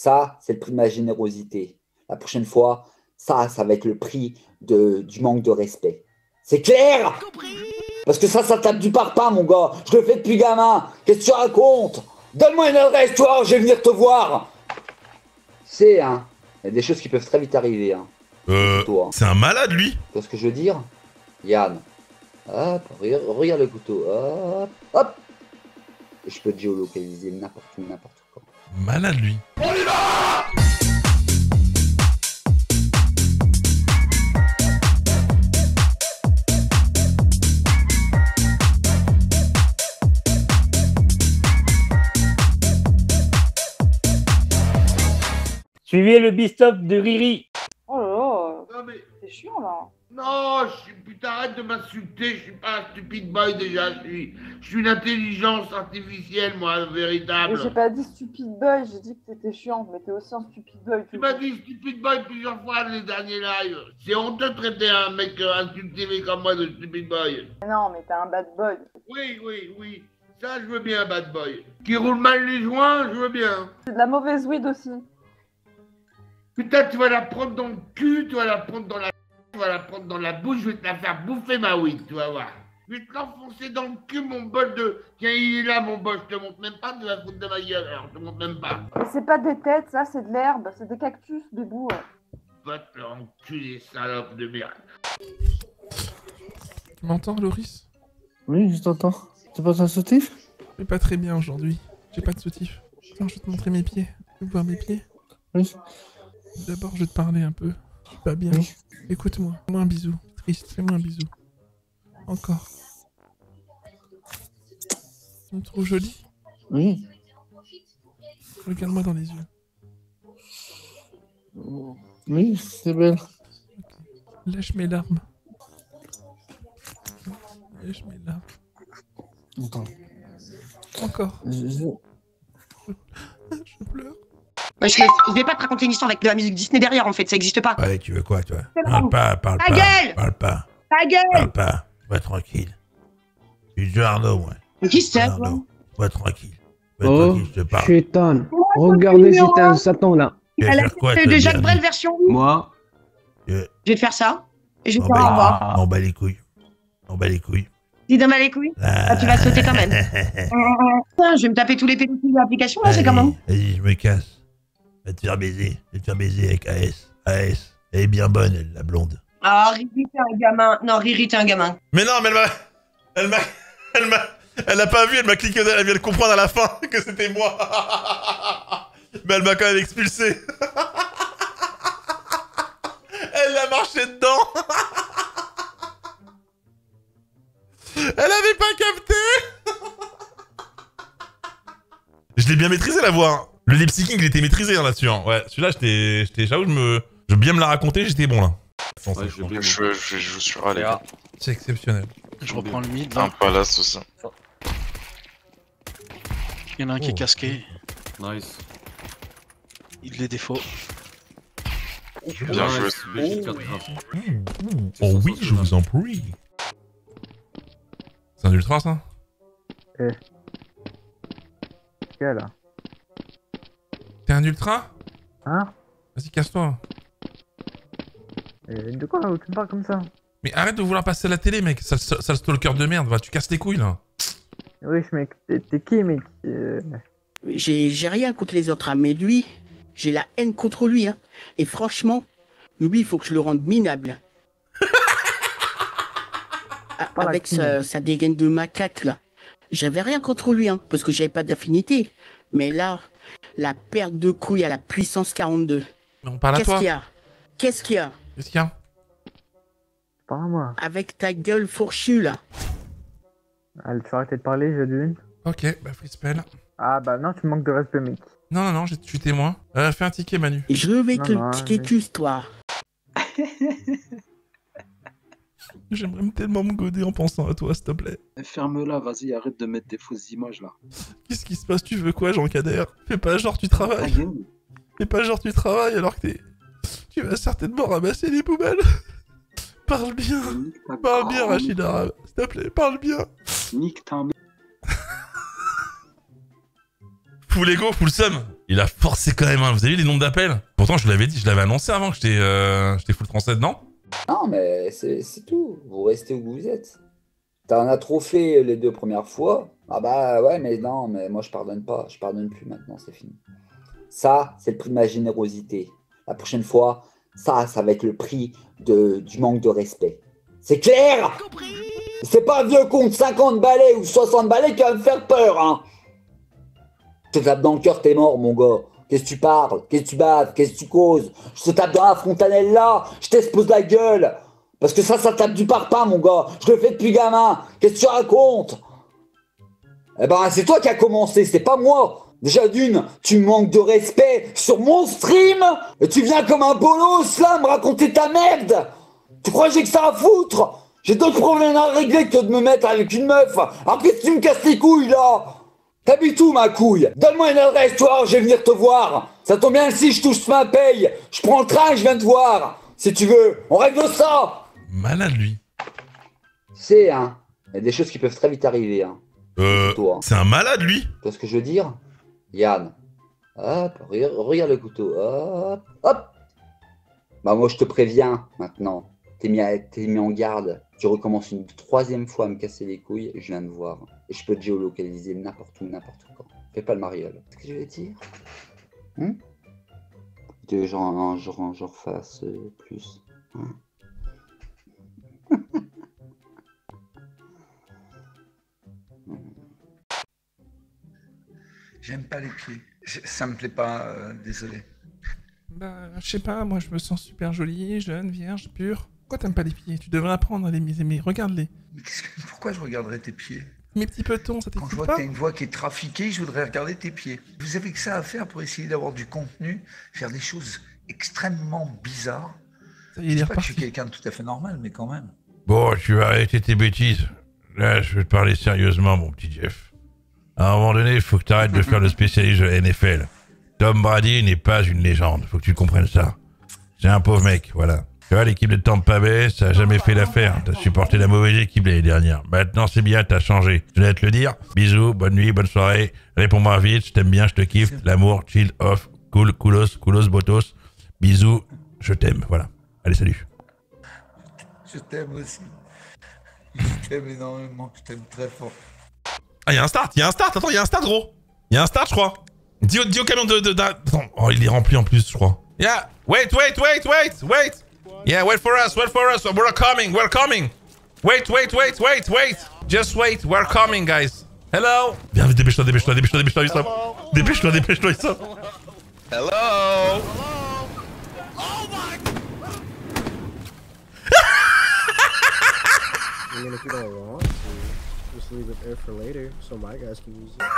Ça, c'est le prix de ma générosité. La prochaine fois, ça va être le prix du manque de respect. C'est clair? Parce que ça tape du parpaing, mon gars. Je le fais depuis gamin. Qu'est-ce que tu racontes? Donne-moi une adresse, toi, je vais venir te voir. C'est, hein, il y a des choses qui peuvent très vite arriver, hein. Couteau, hein. C'est un malade, lui. Tu vois ce que je veux dire? Yann. Hop, regarde le couteau. Hop, hop. Et je peux te géolocaliser n'importe où, n'importe quand. Malade, lui. On y va! Suivez le bistop de Riri. Oh là là, Non mais... c'est chiant là. Non, putain, arrête de m'insulter, je suis pas un stupide boy déjà, je suis une intelligence artificielle, moi, véritable. Mais j'ai pas dit stupide boy, j'ai dit que t'étais chiante, mais t'es aussi un stupide boy. Tu m'as dit stupide boy plusieurs fois les derniers lives. C'est honteux de traiter un mec incultivé comme moi de stupide boy. Non, mais t'es un bad boy. Oui, ça je veux bien, bad boy. Qui roule mal les joints, je veux bien. C'est de la mauvaise weed aussi. Putain, tu vas la prendre dans le cul, tu vas la prendre dans la... Tu vas la prendre dans la bouche, je vais te la faire bouffer ma weed, tu vas voir. Je vais te l'enfoncer dans le cul, mon bol de... Tiens, il est là, mon bol, je te montre même pas, tu vas foutre de ma gueule, alors je te montre même pas. Mais c'est pas des têtes, ça, c'est de l'herbe, c'est des cactus, des bouts. Va te l'enculer, salope de merde. Tu m'entends, Loris? Oui, je t'entends. T'as pas un soutif? Mais pas très bien aujourd'hui. J'ai pas de soutif. Attends, je vais te montrer mes pieds. Tu veux voir mes pieds? Oui. D'abord, je vais te parler un peu. Je suis pas bien. Oui. Écoute-moi. Fais-moi un bisou. Triste, fais-moi un bisou. Encore. Tu me trouves jolie? Oui. Regarde-moi dans les yeux. Oui, c'est belle. Lâche mes larmes. Lâche mes larmes. Attends. Encore. Je- Je pleure. Ouais, je vais pas te raconter une histoire avec de la musique Disney derrière, en fait, ça existe pas. Ouais, tu veux quoi, toi? Parle pas, Ta gueule parle pas. Ta gueule Pas. Va tranquille. Je suis Arnaud, moi. Mais qui c'est, toi? Arnaud. Va tranquille. Va Oh, tranquille, je te parle. chétan. Regardez, c'est un Satan là. Tu vas Elle a faire quoi, fait toi, de Jacques Bernie? Brel version. Moi. Je vais te faire ça, et je vais te M'en faire au revoir. bats- M'en bats les couilles. M'en bats les couilles. Dis dans les couilles. Ah, tu vas sauter quand même. Putain, je vais me taper tous les pédophiles de l'application, là, c'est comment? Vas-y, je me casse. Va te faire baiser. Je vais te faire baiser avec AS. AS. Elle est bien bonne, elle, la blonde. Ah, Riri, t'es un gamin. Non, Riri, t'es un gamin. Mais non, mais elle a pas vu, elle m'a cliqué, elle vient de comprendre à la fin que c'était moi. Mais elle m'a quand même expulsé. Elle a marché dedans. Elle avait pas capté. Je l'ai bien maîtrisé la voix. Hein. Le lip syncing, il était maîtrisé hein, là-dessus. Hein. Ouais, celui-là, j'avoue, je veux bien me la raconter, j'étais bon là. Ouais, je joue sur A, les gars. C'est exceptionnel. Je reprends le mid. Un Là. palace aussi. Il y en a un qui est casqué. Nice. Il les défauts. Bien joué. Oh oui, je vous en prie. C'est un ultra ça? Quel? T'es un ultra? Hein? Vas-y, casse-toi. De quoi tu me parles comme ça? Mais arrête de vouloir passer à la télé, mec. Sale stalker de merde. Va, tu casses les couilles là. Wesh mec, t'es qui mec? J'ai rien contre les autres, hein, mais lui, j'ai la haine contre lui. Hein. Et franchement, lui, il faut que je le rende minable. Avec sa dégaine de macaque, là. J'avais rien contre lui, hein, parce que j'avais pas d'affinité. Mais là, la perte de couilles à la puissance 42. Mais on parle à toi. Qu'est-ce qu'il y a? Qu'est-ce qu'il y a? Parle à moi. Avec ta gueule fourchue, là. Allez, tu vas arrêter de parler, j'ai d'une. Ok, bah free spell. Ah bah non, tu manques de respect mec. Non, je suis témoin. Fais un ticket, Manu. Je vais Non, te non, le ticket, toi. J'aimerais tellement me goder en pensant à toi, s'il te plaît. Ferme-la, vas-y, arrête de mettre des fausses images là. Qu'est-ce qui se passe? Tu veux quoi, Jean Kader? Fais pas genre tu travailles. Fais pas genre tu travailles alors que tu vas certainement ramasser les poubelles. Parle bien. Parle bien, Rachid Arabe. S'il te plaît, parle bien. Nique ta mère. Full ego, full sum. Il a forcé quand même, hein. Vous avez vu les nombres d'appels? Pourtant, je vous l'avais dit, je l'avais annoncé avant que j'étais full français, non? Non, mais c'est tout. Vous restez où vous êtes. T'en as trop fait les 2 premières fois. Ah bah ouais, mais non, mais moi je pardonne pas. Je pardonne plus maintenant, c'est fini. Ça, c'est le prix de ma générosité. La prochaine fois, ça va être le prix du manque de respect. C'est clair? C'est pas un vieux con de 50 balais ou 60 balais qui va me faire peur, hein. Je te tape dans le cœur, t'es mort, mon gars. Qu'est-ce que tu parles? Qu'est-ce que tu baves? Qu'est-ce que tu causes? Je te tape dans la fontanelle là, je t'expose la gueule. Parce que ça tape du parpaing, mon gars. Je le fais depuis gamin. Qu'est-ce que tu racontes? Eh ben, c'est toi qui as commencé, c'est pas moi. Déjà d'une, tu manques de respect sur mon stream et tu viens comme un bolos là me raconter ta merde. Tu crois que j'ai que ça à foutre? J'ai d'autres problèmes à régler que de me mettre avec une meuf. Alors qu'est-ce que tu me casses les couilles là? T'habites où ma couille? Donne-moi une adresse, toi, je vais venir te voir. Ça tombe bien si je touche ma paye. Je prends le train et je viens te voir. Si tu veux, on règle ça. Malade, lui. C'est, hein, il y a des choses qui peuvent très vite arriver, hein. C'est un malade, lui. Tu vois ce que je veux dire? Yann, hop, regarde le couteau, hop, hop. Bah moi je te préviens maintenant, t'es mis en garde. Tu recommences une 3e fois à me casser les couilles, je viens de voir. Et je peux te géolocaliser n'importe où, n'importe quand. Fais pas le mariole. C'est ce que je vais dire? Tu veux que j'en fasse plus, hein? J'aime pas les pieds. Ça me plaît pas, désolé. Bah, je sais pas, moi je me sens super jolie, jeune, vierge, pure. Pourquoi t'aimes pas les pieds? Tu devrais apprendre à les aimer, regarde-les. Mais pourquoi je regarderais tes pieds? Mes petits petons, ça t'excite pas? Quand je vois que t'as une voix qui est trafiquée, je voudrais regarder tes pieds. Vous avez que ça à faire pour essayer d'avoir du contenu, faire des choses extrêmement bizarres. Ça y est, il est Je sais pas que je reparti. suis quelqu'un de tout à fait normal, mais quand même. Bon, tu vas arrêter tes bêtises. Là, je vais te parler sérieusement, mon petit Jeff. À un moment donné, il faut que tu arrêtes de faire le spécialiste de NFL. Tom Brady n'est pas une légende, faut que tu comprennes ça. C'est un pauvre mec, voilà. Tu vois, l'équipe de Tampa Bay, ça a jamais fait l'affaire. T'as supporté la mauvaise équipe l'année dernière. Maintenant, c'est bien, t'as changé. Je voulais te le dire. Bisous, bonne nuit, bonne soirée. Réponds-moi vite, je t'aime bien, je te kiffe. L'amour, chill, off, cool, coolos, botos. Bisous, je t'aime, voilà. Allez, salut. Je t'aime aussi. Je t'aime énormément, je t'aime très fort. Ah, y'a un start, attends, y'a un start, gros. Y'a un start, je crois. Dis au camion attends, oh, il est rempli en plus, je crois. Yeah, wait. Yeah, wait for us, we're coming. Wait. Just wait, we're coming, guys. Hello. Viens, vite, dépêche-toi, Issam. Dépêche-toi, Issam. Hello. I mean, if you don't want to, just leave it there for later, so my guys can use it.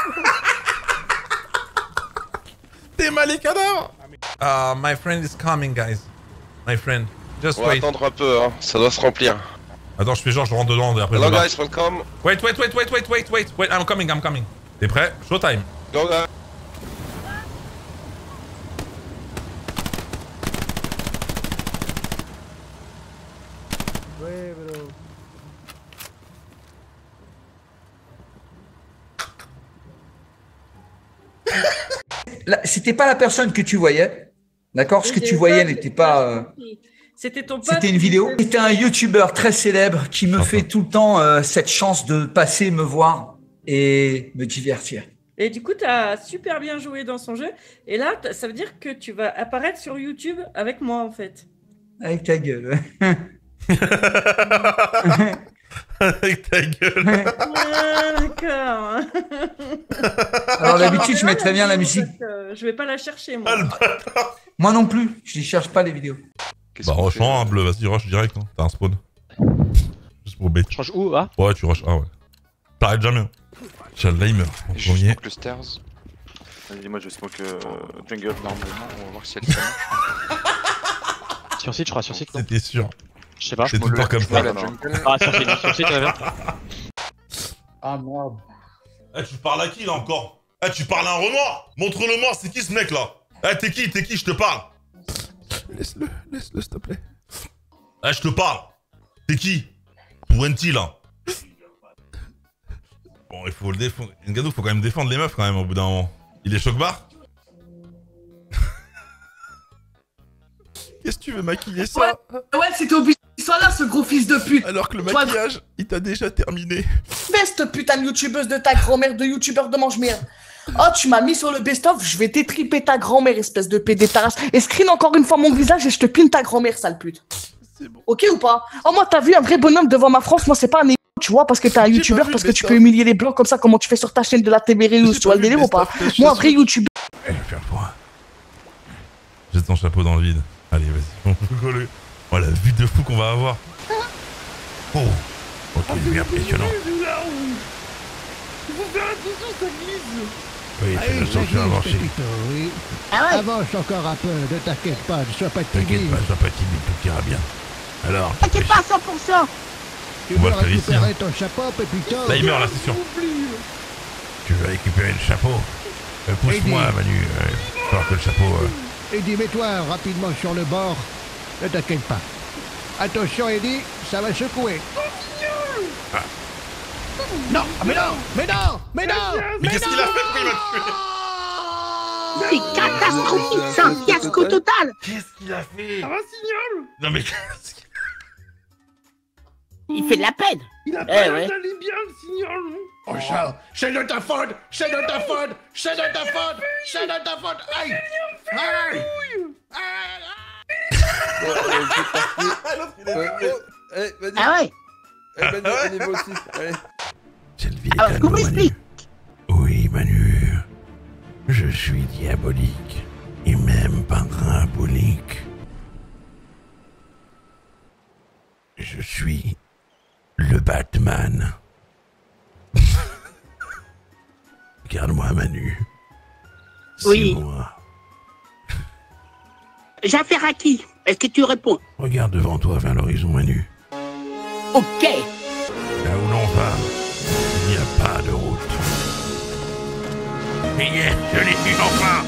T'es mal les cadavres. My friend is coming, guys. My friend. Just On va wait. attendre un peu, hein. Ça doit se remplir. Attends, je fais genre, je rentre dedans et après Hello je guys, welcome. Wait. I'm coming. T'es prêt? Showtime. Go guys. Ouais, mais non. C'était pas la personne que tu voyais, d'accord? Ce que tu voyais n'était pas... C'était ton pote. C'était une vidéo. C'était un YouTuber très célèbre qui me fait tout le temps cette chance de passer me voir et me divertir. Et du coup, tu as super bien joué dans son jeu. Et là, ça veut dire que tu vas apparaître sur YouTube avec moi, en fait. Avec ta gueule. Avec ta gueule. Ah, d'accord. Alors d'habitude, je mets très bien la musique. Je vais pas la chercher, moi. Moi non plus, je ne cherche pas les vidéos. Bah rush-en, hein, bleu, vas-y, rush direct, hein. T'as un spawn. Juste pour bait. Je rush où, ah? Ouais, tu rush A, ouais. T'arrêtes jamais, hein. Inch'Allah, il meurt. En Je premier. smoke le stairs. Vas-y, moi je smoke jungle normalement, on va voir si elle tient. Sur site, je crois, sur site. Non, c'était sûr. Je sais pas. C'est tout le temps comme ça. Ah, sur site, très bien. Ah merde. Eh, tu parles à qui là encore? Eh, tu parles à un Renoir? Montre-le-moi, c'est qui ce mec là? Eh, t'es qui, je te parle? Laisse-le, s'il te plaît. Eh, je te parle. T'es qui? Wenti là. Bon, il faut le défendre. Ngadou, faut quand même défendre les meufs quand même au bout d'un moment. Il est choc-bar? Qu'est-ce que tu veux maquiller ça? Ouais, c'était obligé qu'il soit là, ce gros fils de pute. Alors que le maquillage, il t'a déjà terminé. Cette putain de youtubeuse de ta grand-mère, de youtubeur de mange-merde. Oh, tu m'as mis sur le best-of, je vais t'étriper ta grand-mère, espèce de pédétarasse. Et screen encore une fois mon visage et je te pine ta grand-mère, sale pute. C'est bon. Ok ou pas? Oh, moi, t'as vu un vrai bonhomme devant ma France, moi, c'est pas un égo, tu vois, parce que t'es un youtubeur, parce que tu peux humilier les blancs comme ça, comment tu fais sur ta chaîne de la TBR News, tu vois le délire ou pas? Moi, un vrai youtubeur. Eh, je vais faire le point. Jette ton chapeau dans le vide. Allez, vas-y, on peut. Oh, la vue de fou qu'on va avoir. Oh, ok, bien impressionnant. Faut faire attention, ça glisse. Oui, je le sens que tu vas marcher. Avance encore un peu, ne t'inquiète pas, ne sois pas timide. T'inquiète pas, sois pas timide, tout ira bien. Alors, T'inquiète pas à 100%. Tu On veux va faire ici, récupérer hein. ton chapeau, Pépito? Là, il meurt, là, c'est sûr. Tu veux récupérer le chapeau? Pousse-moi, Manu. Voir que le chapeau... Eddie, mets-toi rapidement sur le bord. Ne t'inquiète pas. Attention, Eddie, ça va secouer. Non, mais non, mais non, mais non. Mais qu'est-ce qu'il a fait? Il m'a tué. C'est catastrophique, c'est un fiasco total. Qu'est-ce qu'il a fait? Ça va, Signol? Non, mais qu'est-ce qu'il... Il fait de la peine. Il a pas Eh l'air ouais. d'aller bien, le Signol, non? Oh Charles, c'est de ta faute, c'est de ta faute, c'est de ta faute, c'est de ta faute. Aïe, aïe. Ah ouais. Cette ville est Alors, qu'on calme, Manu. m'explique. Oui, Manu. Je suis diabolique. Et même parabolique. Je suis le Batman. Regarde-moi, Manu. Oui. C'est moi. J'affaire à qui? Est-ce que tu réponds? Regarde devant toi vers l'horizon, Manu. Ok. Là où l'on va, il n'y a pas de route. Et yes, je l'ai eu enfin.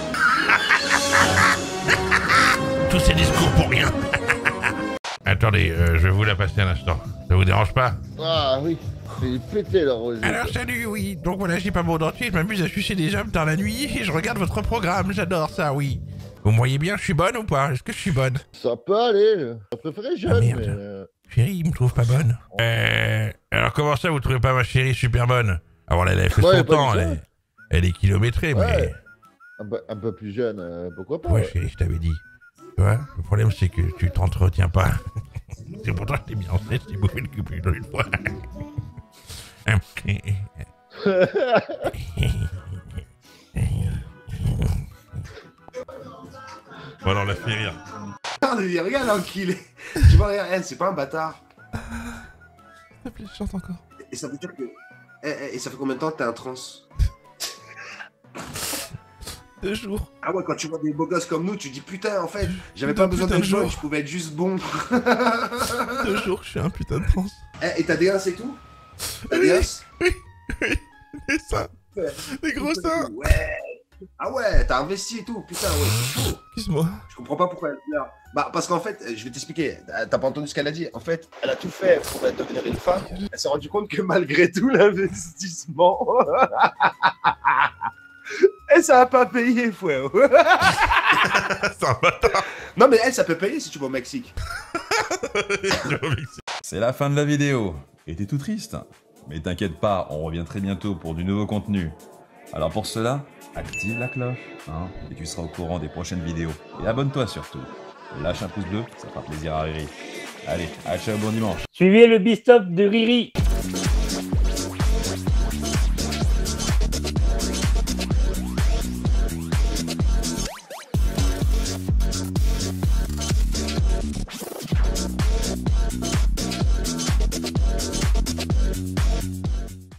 Tous ces discours pour rien. Attendez, je vais vous la passer un instant. Ça vous dérange pas? Ah oui, c'est pété la rosette. Alors salut, oui. Donc voilà, j'ai pas mon dentier, je m'amuse à sucer des hommes dans la nuit et je regarde votre programme, j'adore ça, oui. Vous me voyez bien, je suis bonne ou pas? Est-ce que je suis bonne? Ça peut aller. Je préférais jeune, merde. Chérie, il me trouve pas bonne. Alors comment ça, vous trouvez pas ma chérie super bonne? Alors elle a fait son temps, elle est kilométrée, mais... Un peu plus jeune, pourquoi pas? Ouais, chérie, je t'avais dit. Tu vois, le problème c'est que tu t'entretiens pas. C'est pour toi que je t'ai mis en tête, je t'ai bouffé le cul dans une fois. Bon alors, la fait rire. Regarde l'enculé. Tu vois, regarde, c'est pas un bâtard. S'il te plaît, je chante encore. Et ça veut dire que... Et ça fait combien de temps que t'es un trans? 2 jours. Ah ouais, quand tu vois des beaux gosses comme nous, tu dis putain, en fait, j'avais pas besoin d'être jaune, je pouvais être juste bon. 2 jours, je suis un putain de trans. Et t'as des ins et tout? T'as des ins? Oui. Des seins. Des gros seins. Ouais. Ah ouais, t'as investi et tout, putain, ouais, c'est chaud. Excuse-moi. Je comprends pas pourquoi elle pleure. Bah, parce qu'en fait, je vais t'expliquer, t'as pas entendu ce qu'elle a dit. En fait, elle a tout fait pour devenir une femme. Elle s'est rendue compte que malgré tout l'investissement, et ça a pas payé, frère. C'est un bâtard. Non, mais elle, ça peut payer si tu vas au Mexique. C'est la fin de la vidéo. Et t'es tout triste? Mais t'inquiète pas, on revient très bientôt pour du nouveau contenu. Alors pour cela, active la cloche, hein, et tu seras au courant des prochaines vidéos. Et abonne-toi surtout. Lâche un pouce bleu, ça fera plaisir à Riri. Allez, à ciao, bon dimanche. Suivez le best-of de Riri.